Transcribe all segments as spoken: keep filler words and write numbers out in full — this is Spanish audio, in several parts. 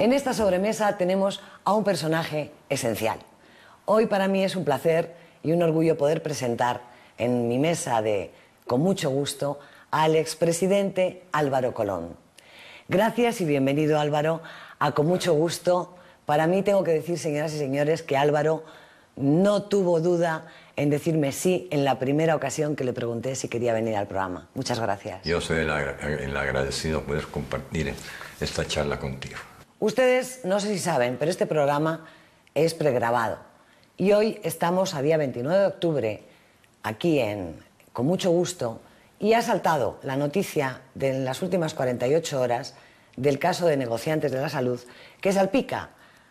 En esta sobremesa tenemos a un personaje esencial. Hoy para mí es un placer y un orgullo poder presentar en mi mesa de Con mucho gusto al expresidente Álvaro Colón. Gracias y bienvenido, Álvaro, a Con mucho gusto. Para mí tengo que decir, señoras y señores, que Álvaro no tuvo duda en decirme sí en la primera ocasión que le pregunté si quería venir al programa. Muchas gracias. Yo soy el, agra el agradecido poder compartir esta charla contigo. Ustedes no sé si saben, pero este programa es pregrabado. Y hoy estamos a día veintinueve de octubre, aquí en Con mucho gusto, y ha saltado la noticia de las últimas cuarenta y ocho horas del caso de negociantes de la salud que salpica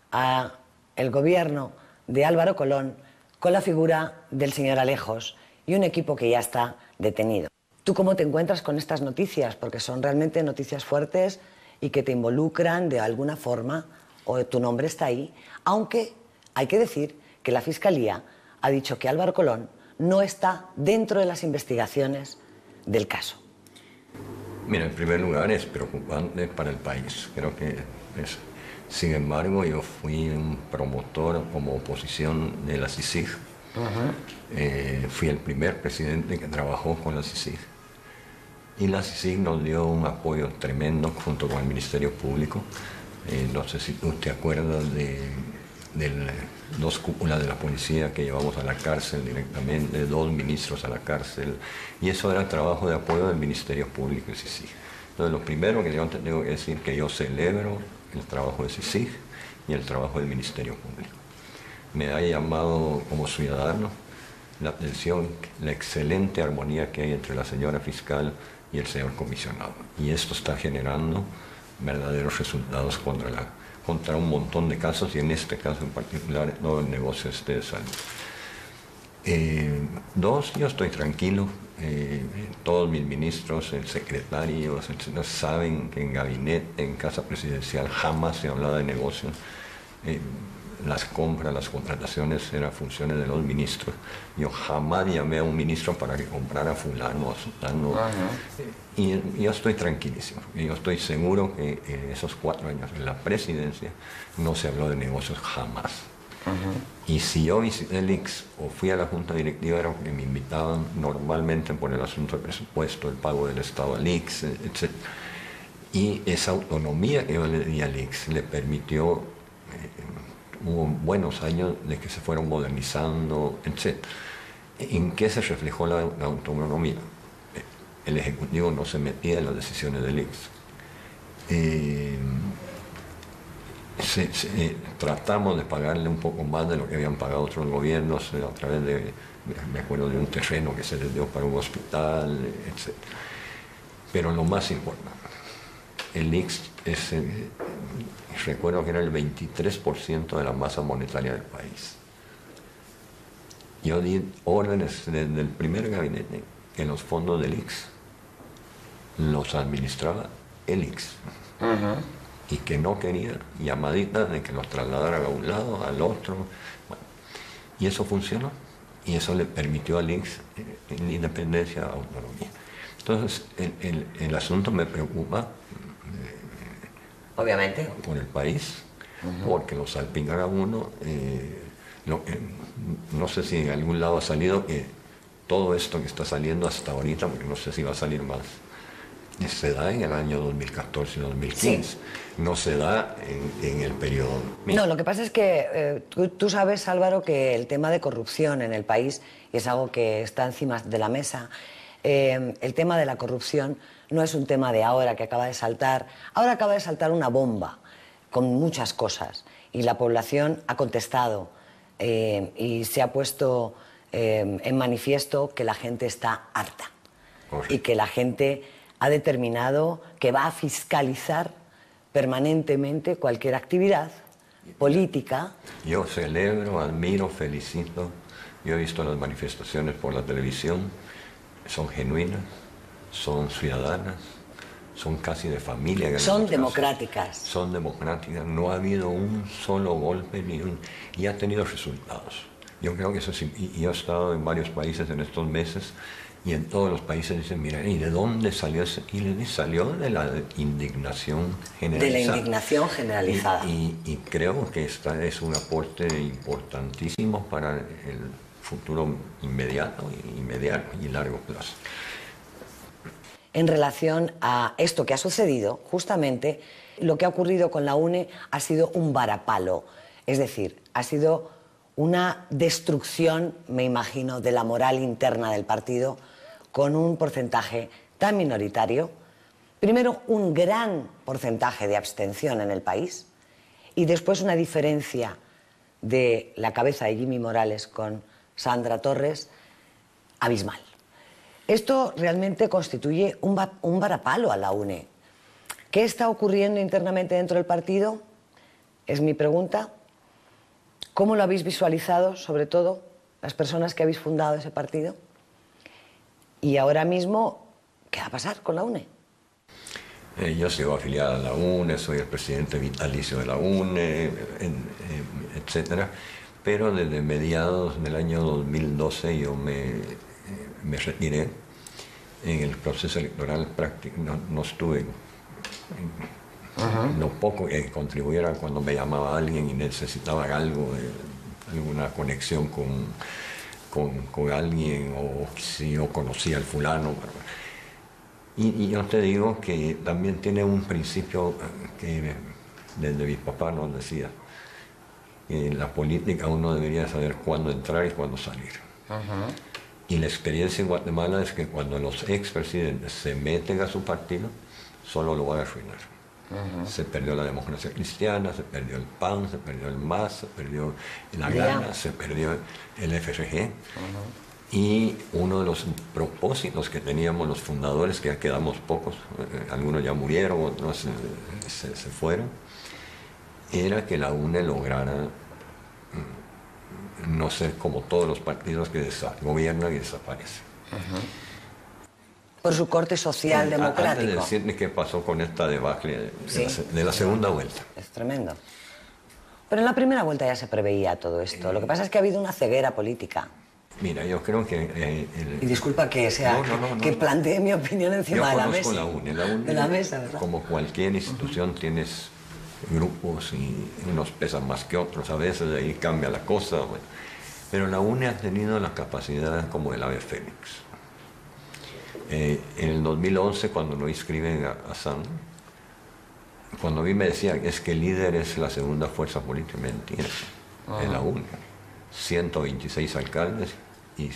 al gobierno de Álvaro Colón con la figura del señor Alejos y un equipo que ya está detenido. ¿Tú cómo te encuentras con estas noticias? Porque son realmente noticias fuertes y que te involucran de alguna forma, o tu nombre está ahí, aunque hay que decir que la Fiscalía ha dicho que Álvaro Colón no está dentro de las investigaciones del caso. Mira, en primer lugar es preocupante para el país, creo que es. Sin embargo, yo fui un promotor como oposición de la CICIG. Uh-huh. eh, fui el primer presidente que trabajó con la CICIG. Y la CICIG nos dio un apoyo tremendo junto con el Ministerio Público. Eh, no sé si tú te acuerdas de, de dos cúpulas de la policía que llevamos a la cárcel directamente, dos ministros a la cárcel. Y eso era el trabajo de apoyo del Ministerio Público y CICIG. Entonces, lo primero que yo te tengo que decir es que yo celebro el trabajo de CICIG y el trabajo del Ministerio Público. Me ha llamado como ciudadano la atención la excelente armonía que hay entre la señora fiscal y el señor comisionado. Y esto está generando verdaderos resultados contra, la, contra un montón de casos, y en este caso en particular, no el negocio este de salud. Eh, dos, yo estoy tranquilo. Eh, todos mis ministros, el secretario, etcétera, saben que en gabinete, en casa presidencial, jamás se hablaba de negocios. Eh, las compras, las contrataciones eran funciones de los ministros. Yo jamás llamé a un ministro para que comprara fulano o sutano. Ah, ¿no? eh, y yo estoy tranquilísimo. Y yo estoy seguro que en esos cuatro años en la presidencia no se habló de negocios jamás. Uh-huh. Y si yo visité el I C S o fui a la junta directiva era porque me invitaban normalmente por el asunto del presupuesto, el pago del Estado al I C S, etcétera. Y esa autonomía que yo le di al I C S le permitió, eh, hubo buenos años de que se fueron modernizando, etcétera. ¿En qué se reflejó la, la autonomía? El Ejecutivo no se metía en las decisiones del I C S. Eh, Se, se, eh, tratamos de pagarle un poco más de lo que habían pagado otros gobiernos eh, a través de, me acuerdo de un terreno que se les dio para un hospital, etcétera. Pero lo más importante, el I C S, es, eh, recuerdo que era el veintitrés por ciento de la masa monetaria del país. Yo di órdenes desde el primer gabinete que los fondos del I C S los administraba el I C S. Uh-huh. Y que no quería llamaditas de que los trasladaran a un lado, al otro. Bueno, y eso funcionó. Y eso le permitió al I C S eh, independencia, autonomía. Entonces, el, el, el asunto me preocupa. Eh, Obviamente. Por el país, uh-huh. Porque lo salpican a uno. Eh, lo, eh, no sé si en algún lado ha salido que todo esto que está saliendo hasta ahorita, porque no sé si va a salir más, se da en el año dos mil catorce y dos mil quince, sí. No se da en, en el periodo. Mira. No, lo que pasa es que eh, tú, tú sabes, Álvaro, que el tema de corrupción en el país es algo que está encima de la mesa. Eh, el tema de la corrupción no es un tema de ahora que acaba de saltar. Ahora acaba de saltar una bomba con muchas cosas y la población ha contestado eh, y se ha puesto eh, en manifiesto que la gente está harta. Correcto. Y que la gente ha determinado que va a fiscalizar permanentemente cualquier actividad política. Yo celebro, admiro, felicito. Yo he visto las manifestaciones por la televisión, son genuinas, son ciudadanas, son casi de familia. Son democráticas. Son democráticas, no ha habido un solo golpe ni un, y ha tenido resultados. Yo creo que eso sí, y yo he estado en varios países en estos meses Y en todos los países dicen, mira, ¿y de dónde salió eso? Y le salió de la indignación generalizada. De la indignación generalizada. Y, y, y creo que esta es un aporte importantísimo para el futuro inmediato, inmediato y largo plazo. En relación a esto que ha sucedido, justamente lo que ha ocurrido con la UNE ha sido un varapalo. Es decir, ha sido una destrucción, me imagino, de la moral interna del partido con un porcentaje tan minoritario. Primero, un gran porcentaje de abstención en el país y después una diferencia de la cabeza de Jimmy Morales con Sandra Torres abismal. Esto realmente constituye un, va un varapalo a la UNE. ¿Qué está ocurriendo internamente dentro del partido? Es mi pregunta. ¿Cómo lo habéis visualizado, sobre todo, las personas que habéis fundado ese partido? Y ahora mismo, ¿qué va a pasar con la UNE? Eh, yo sigo afiliada a la UNE, soy el presidente vitalicio de la UNE, en, en, etcétera. Pero desde mediados del año dos mil doce yo me, me retiré. En el proceso electoral práctico no, no estuve. Uh-huh. Lo poco que contribuyera cuando me llamaba alguien y necesitaba algo, eh, alguna conexión con, con, con alguien, o si yo conocía al fulano. Y, y yo te digo que también tiene un principio que desde mi papá nos decía: en la política uno debería saber cuándo entrar y cuándo salir. Uh-huh. Y la experiencia en Guatemala es que cuando los expresidentes se meten a su partido, solo lo van a arruinar. Uh-huh. Se perdió la democracia cristiana, se perdió el P A N, se perdió el M A S, se perdió la Gana, se perdió el F R G. Uh-huh. Y uno de los propósitos que teníamos los fundadores, que ya quedamos pocos, eh, algunos ya murieron, otros eh, se, se fueron, era que la UNE lograra mm, no ser como todos los partidos que gobiernan y desaparecen. Uh-huh. Por su corte social sí, democrático. Antes de decirme qué pasó con esta debacle de, sí, de, la, de la segunda vuelta. Es tremendo. Pero en la primera vuelta ya se preveía todo esto. Eh, Lo que pasa es que ha habido una ceguera política. Mira, yo creo que... Eh, el, y disculpa que sea no, no, no, no, que plantee mi opinión encima de la mesa. Yo conozco la UNE. La UNE, de la mesa, ¿verdad? Como cualquier institución, uh-huh. tienes grupos y unos pesan más que otros. A veces ahí cambia la cosa. Bueno. Pero la UNE ha tenido la capacidad como el ave fénix. Eh, en el dos mil once, cuando lo inscriben a, a Sandra, cuando a mí me decían es que el líder es la segunda fuerza política, mentira, uh-huh. es la UNE. ciento veintiséis alcaldes y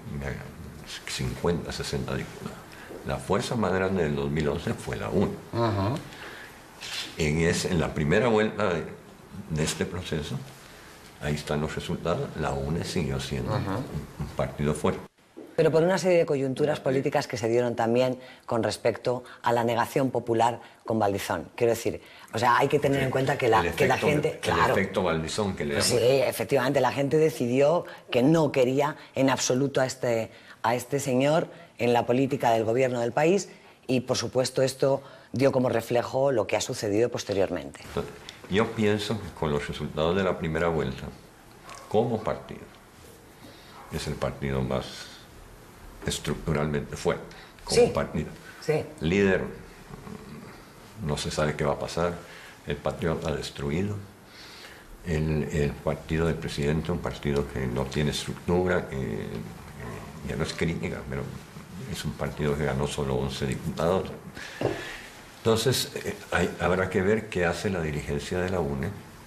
cincuenta, sesenta diputados. La fuerza más grande del dos mil once fue la UNE. Uh-huh. en, ese, en la primera vuelta de, de este proceso, ahí están los resultados, la UNE siguió siendo uh-huh. un, un partido fuerte. Pero por una serie de coyunturas políticas que se dieron también con respecto a la negación popular con Valdizón. Quiero decir, o sea, hay que tener en cuenta que la, efecto, que la gente... El claro, efecto Valdizón que le llaman. Sí, efectivamente, la gente decidió que no quería en absoluto a este, a este señor en la política del gobierno del país y, por supuesto, esto dio como reflejo lo que ha sucedido posteriormente. Entonces, yo pienso que con los resultados de la primera vuelta, como partido, es el partido más estructuralmente fuerte, como sí, partido. Sí. Líder, no se sabe qué va a pasar, el Patriota destruido, el, el partido del presidente, un partido que no tiene estructura, que, que ya no es crítica, pero es un partido que ganó solo once diputados. Entonces, eh, hay, habrá que ver qué hace la dirigencia de la UNE.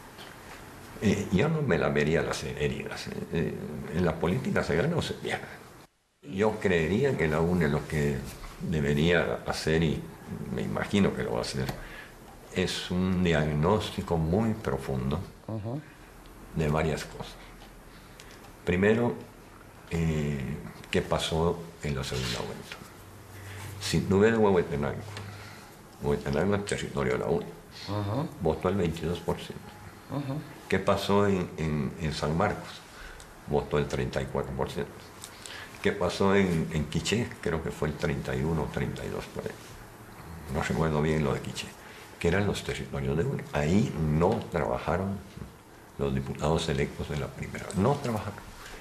Eh, yo no me lamería las heridas. Eh, eh, en la política se gana o se pierde. Yo creería que la UNE lo que debería hacer, y me imagino que lo va a hacer, es un diagnóstico muy profundo uh-huh. de varias cosas. Primero, eh, ¿qué pasó en la segunda vuelta? Si tú ves Huehuetenango, Huehuetenango es territorio de la UNE, uh-huh. votó el veintidós por ciento. Uh-huh. ¿Qué pasó en, en, en San Marcos? Votó el treinta y cuatro por ciento. ¿Qué pasó en, en Quiché? Creo que fue el treinta y uno o treinta y dos por ahí. No recuerdo bien lo de Quiché, que eran los territorios de UNE. Ahí no trabajaron los diputados electos de la primera. No trabajaron.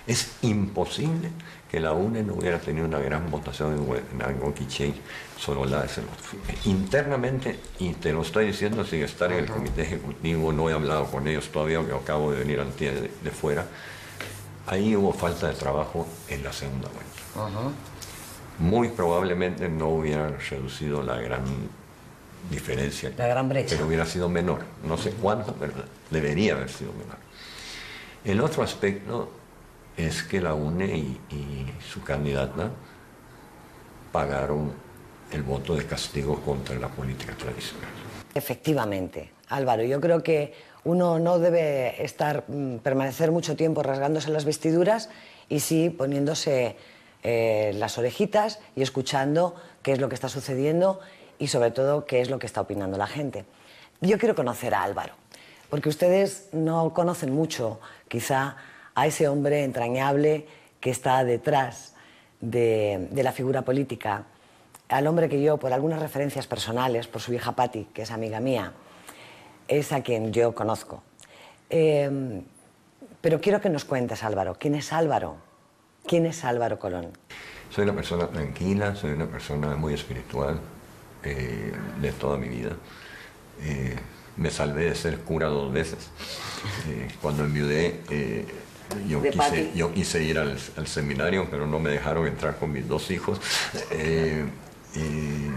Es imposible que la U N E no hubiera tenido una gran votación en Huehuetenango-Quiché, Sololá. Internamente, y te lo estoy diciendo sin estar en el comité ejecutivo, no he hablado con ellos todavía, que acabo de venir antier de, de fuera, ahí hubo falta de trabajo en la segunda vuelta. Uh-huh. Muy probablemente no hubieran reducido la gran diferencia, la gran brecha, pero hubiera sido menor. No sé cuánto, pero debería haber sido menor. El otro aspecto es que la U N E y, y su candidata pagaron el voto de castigo contra la política tradicional. Efectivamente, Álvaro, yo creo que uno no debe estar, permanecer mucho tiempo rasgándose las vestiduras y sí poniéndose eh, las orejitas y escuchando qué es lo que está sucediendo y sobre todo qué es lo que está opinando la gente. Yo quiero conocer a Álvaro, porque ustedes no conocen mucho, quizá, a ese hombre entrañable que está detrás de, de la figura política, al hombre que yo, por algunas referencias personales, por su hija Patti, que es amiga mía, es a quien yo conozco. Eh, pero quiero que nos cuentes, Álvaro, ¿quién es Álvaro? ¿Quién es Álvaro Colón? Soy una persona tranquila, soy una persona muy espiritual eh, de toda mi vida. Eh, me salvé de ser cura dos veces. Eh, cuando enviudé, eh, yo, quise, yo quise ir al, al seminario, pero no me dejaron entrar con mis dos hijos. Eh, eh,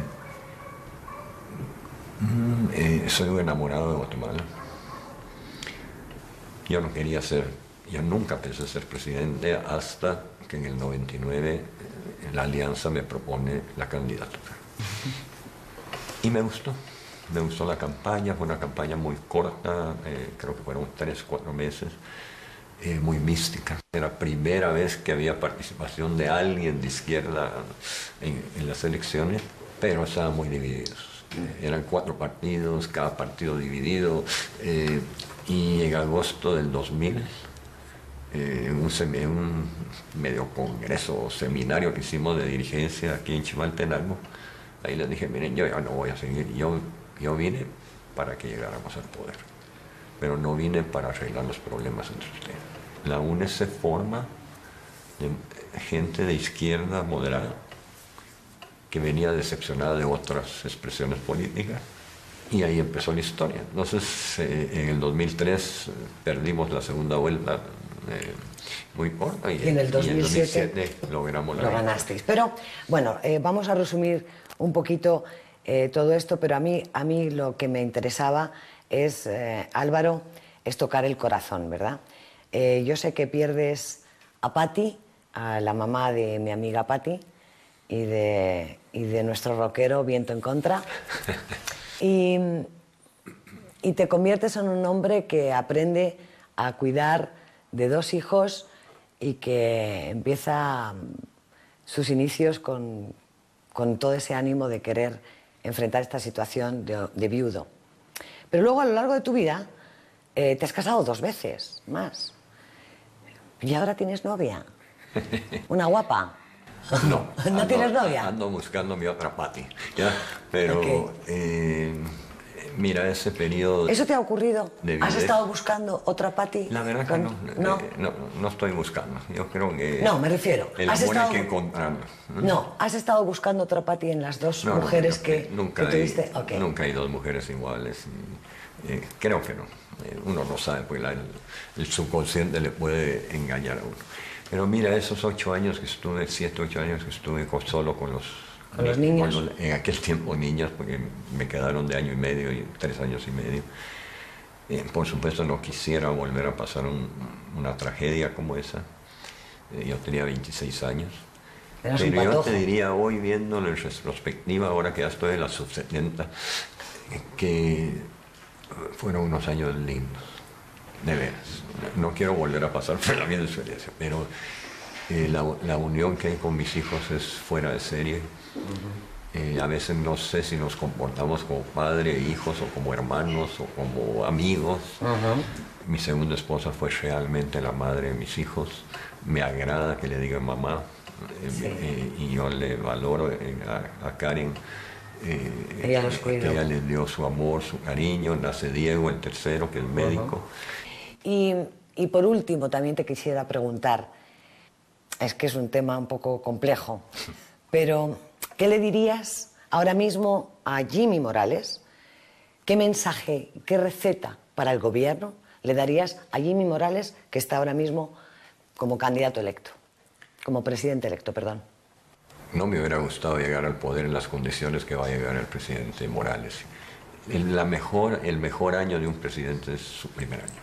eh, soy un enamorado de Guatemala. Yo no quería ser, yo nunca pensé ser presidente hasta que en el noventa y nueve eh, la Alianza me propone la candidatura. Y me gustó. Me gustó la campaña, fue una campaña muy corta, eh, creo que fueron tres, cuatro meses, eh, muy mística. Era la primera vez que había participación de alguien de izquierda en, en las elecciones, pero estaban muy divididos. Eh, eran cuatro partidos, cada partido dividido, eh, y en agosto del dos mil, eh, en, un en un medio congreso o seminario que hicimos de dirigencia aquí en Chimaltenango, ahí les dije, miren, yo ya no voy a seguir, yo Yo vine para que llegáramos al poder, pero no vine para arreglar los problemas entre ustedes. La U N E se forma de gente de izquierda moderada que venía decepcionada de otras expresiones políticas y ahí empezó la historia. Entonces, eh, en el dos mil tres eh, perdimos la segunda vuelta eh, muy corta y, y en el dos mil siete, y en el dos mil siete logramos la lo ganasteis. Pero, bueno, eh, vamos a resumir un poquito Eh, todo esto, pero a mí, a mí lo que me interesaba es, eh, Álvaro, es tocar el corazón, ¿verdad? Eh, yo sé que pierdes a Patti, a la mamá de mi amiga Patti, y de, y de nuestro rockero Viento en Contra, y, y te conviertes en un hombre que aprende a cuidar de dos hijos y que empieza sus inicios con, con todo ese ánimo de querer enfrentar esta situación de, de viudo. Pero luego, a lo largo de tu vida, eh, te has casado dos veces más. Y ahora tienes novia. Una guapa. No. ¿No ando, tienes novia? Ando buscando mi otra Patti. ¿Ya? Pero, okay. eh, mira, ese periodo... ¿Eso te ha ocurrido? De ¿Has estado buscando otra Patti? La verdad con... que no, no. Eh, no. No estoy buscando. Yo creo que... No, me refiero. El ¿Has amor estado... hay que encontrarlo. ¿no? no, ¿has estado buscando otra Patti en las dos no, mujeres no, que, nunca que tuviste? Hay, okay. Nunca hay dos mujeres iguales. Y, eh, creo que no. Eh, uno no sabe, porque la, el, el subconsciente le puede engañar a uno. Pero mira, esos ocho años que estuve, siete, ocho años que estuve con, solo con los, ¿Con los niños? Con los, en aquel tiempo niños, porque me quedaron de año y medio y tres años y medio. Eh, por supuesto no quisiera volver a pasar un, una tragedia como esa. Eh, yo tenía veintiséis años. Eras Pero un yo patojo. te diría hoy, viéndolo en retrospectiva, ahora que ya estoy en la sub setenta, que fueron unos años lindos. De veras, no quiero volver a pasar por la misma experiencia, pero eh, la, la unión que hay con mis hijos es fuera de serie. Uh-huh. eh, a veces no sé si nos comportamos como padre, hijos, o como hermanos, o como amigos. Uh-huh. Mi segunda esposa fue realmente la madre de mis hijos. Me agrada que le diga mamá, eh, sí. eh, y yo le valoro eh, a, a Karen. Eh, ella los cuidó. Ella les dio su amor, su cariño. Nace Diego, el tercero, que es médico. Uh-huh. y, y por último, también te quisiera preguntar, es que es un tema un poco complejo, pero ¿qué le dirías ahora mismo a Jimmy Morales? ¿Qué mensaje, qué receta para el gobierno le darías a Jimmy Morales, que está ahora mismo como candidato electo, como presidente electo, perdón? No me hubiera gustado llegar al poder en las condiciones que va a llegar el presidente Morales. El, la mejor, el mejor año de un presidente es su primer año.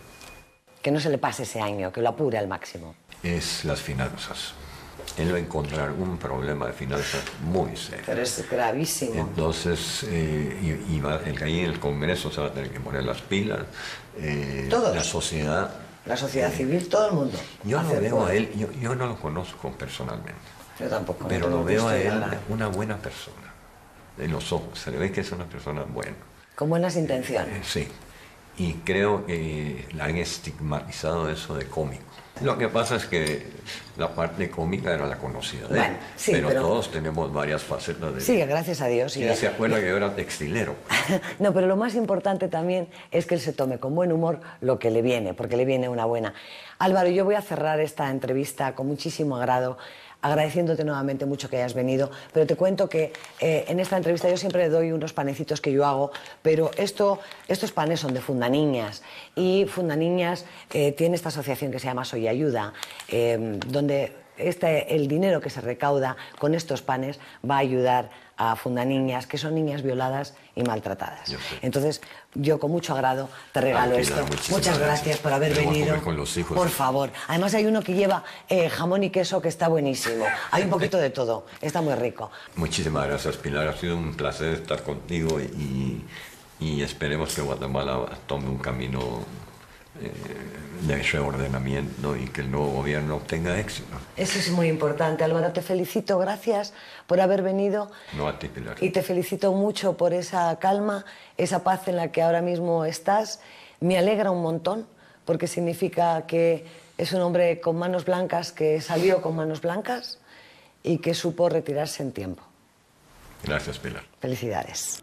Que no se le pase ese año, que lo apure al máximo. Es las finanzas. Él va a encontrar un problema de finanzas muy serio. Pero es gravísimo. Entonces, eh, y, y va, el, ahí en el Congreso se va a tener que poner las pilas. Eh, Todos. La sociedad. La sociedad eh, civil, todo el mundo. Yo lo Hacer veo fuera. a él, yo, yo no lo conozco personalmente. Yo tampoco. Pero no lo veo a él nada. una buena persona. En los ojos, se le ve que es una persona buena. Con buenas intenciones. Eh, sí. Y creo que le han estigmatizado eso de cómico. Lo que pasa es que la parte cómica era la conocida de él. Bueno, sí, pero, pero- todos tenemos varias facetas de Sí, gracias a Dios. ¿Quién se acuerda que yo era textilero? No, pero lo más importante también es que él se tome con buen humor lo que le viene, porque le viene una buena. Álvaro, yo voy a cerrar esta entrevista con muchísimo agrado, agradeciéndote nuevamente mucho que hayas venido, pero te cuento que eh, en esta entrevista yo siempre doy unos panecitos que yo hago, pero esto, estos panes son de Fundaniñas, y Fundaniñas eh, tiene esta asociación que se llama Soy Ayuda, eh, donde este, el dinero que se recauda con estos panes va a ayudar a Fundaniñas, que son niñas violadas y maltratadas. Yo sé. Entonces, yo con mucho agrado te regalo Ay, esto. Pilar, muchísimas Muchas gracias, gracias. por haber Vamos a venido. comer con los hijos. Por favor. Además hay uno que lleva eh, jamón y queso que está buenísimo. Hay un poquito de todo. Está muy rico. Muchísimas gracias, Pilar. Ha sido un placer estar contigo y, y esperemos que Guatemala tome un camino eh, de reordenamiento y que el nuevo gobierno tenga éxito. Eso es muy importante. Álvaro, te felicito. Gracias por haber venido. No a ti, Pilar. Y te felicito mucho por esa calma, esa paz en la que ahora mismo estás. Me alegra un montón, porque significa que es un hombre con manos blancas, que salió con manos blancas y que supo retirarse en tiempo. Gracias, Pilar. Felicidades.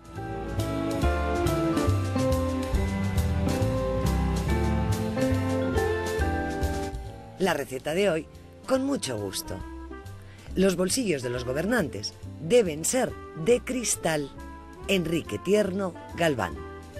La receta de hoy, con mucho gusto. Los bolsillos de los gobernantes deben ser de cristal. Enrique Tierno Galván.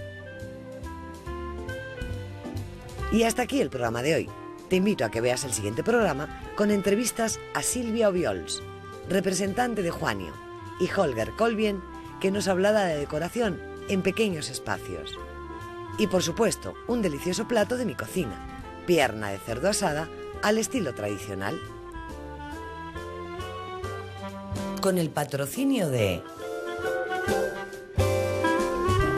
Y hasta aquí el programa de hoy. Te invito a que veas el siguiente programa con entrevistas a Silvia Obiols, representante de Juanio, y Holger Colvien, que nos hablará de decoración en pequeños espacios. Y por supuesto, un delicioso plato de mi cocina, pierna de cerdo asada al estilo tradicional. Con el patrocinio de